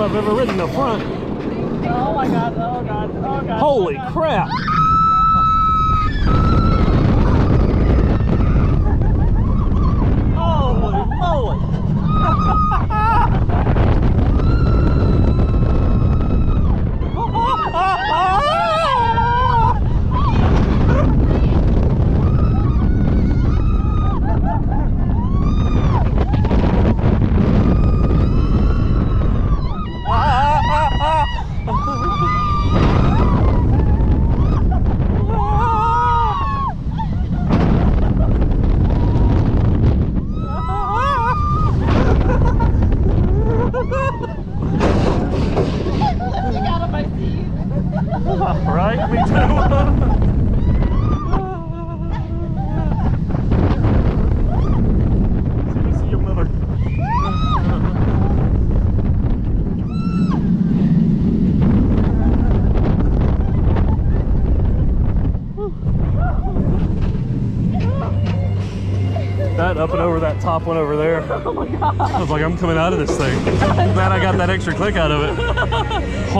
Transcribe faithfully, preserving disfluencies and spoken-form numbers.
I've ever ridden up front. Oh my god, oh god, oh god. Holy oh god. crap! Holy moly! Right? Me too. See your mother. That up and over that top one over there. Oh my god. I was like, I'm coming out of this thing. Glad I got that extra click out of it.